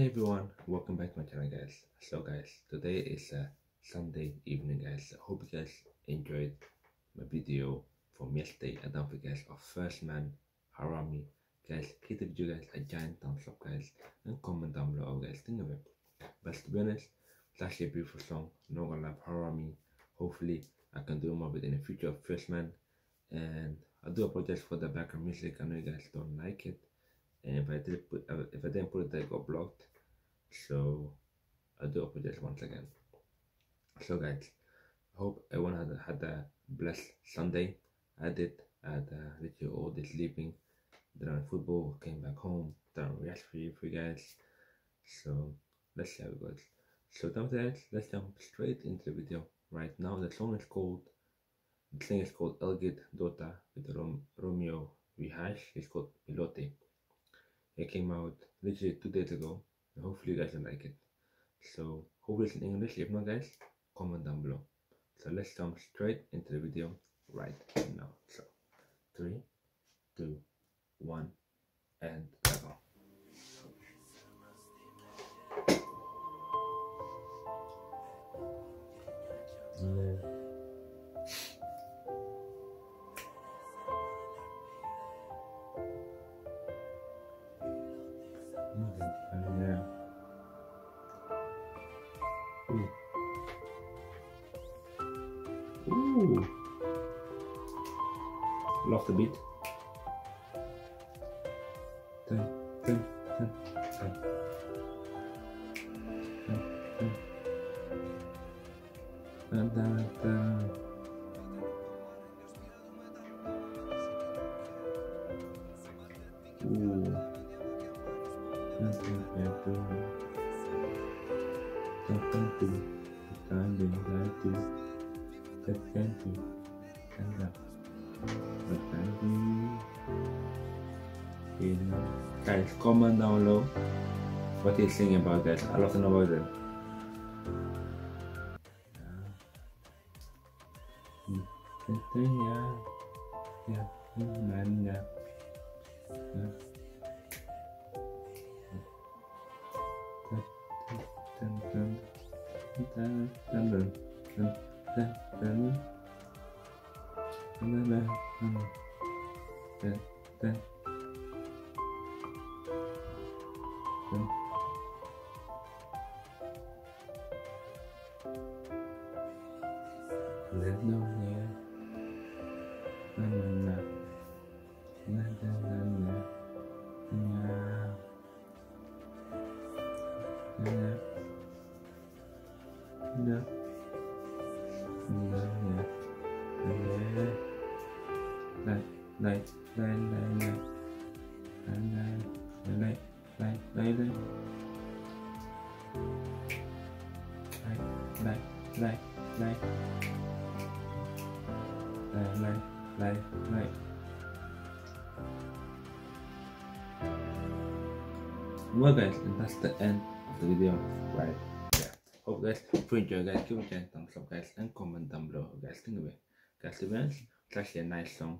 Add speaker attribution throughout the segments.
Speaker 1: Hey everyone, welcome back to my channel guys. So guys, today is a Sunday evening guys. I hope you guys enjoyed my video from yesterday, and don't forget of First Man Harami. Guys, hit the video guys a giant thumbs up guys, and comment down below what you guys think of it. But to be honest, it's actually a beautiful song. Not gonna love Harami. Hopefully I can do more of it in the future of First Man. And I do apologize for the background music. I know you guys don't like it. And if I didn't put it, I got blocked. So I do apologize once again. So guys, I hope everyone had a blessed Sunday. I did. I had literally all day sleeping, done football, came back home, done react for you guys. So let's see how it goes. So without that, let's jump straight into the video right now. The thing is called Elgid Dota with Romeo Rehash. It's called Pilote. It came out literally 2 days ago. And hopefully you guys will like it. So hopefully it's in English. If not guys, comment down below. So let's jump straight into the video right now. So 3, 2, 1 and go. Ooh. Love the beat. Dun, dun, dun, dun. Dun, dun. Dun, dun, dun. Ooh. Dun, dun, dun, dun. Dun, dun, dun. Dun, dun, dun, dun. Guys, comment down below what you're singing about guys. I love to know about it. Let no near. Well guys, and that's the end of the video right there. Hope guys if you enjoy guys, give it a thumbs up guys, and comment down below what you guys think of it. Guys, to be honest, it's actually a nice song.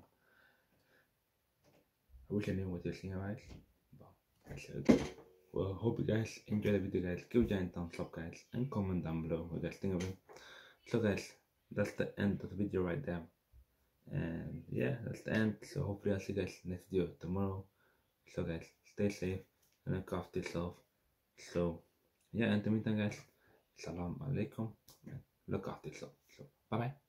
Speaker 1: I wish I knew what you're singing guys, but that's it. Well, hope you guys enjoy the video guys, give it a thumbs up guys, and comment down below what you guys think of it. So guys, that's the end of the video right there. And yeah, that's the end. So hopefully I'll see you guys next video tomorrow. So guys, stay safe and look after yourself. So yeah, in the meantime guys, salam alaikum and look after yourself. So bye bye.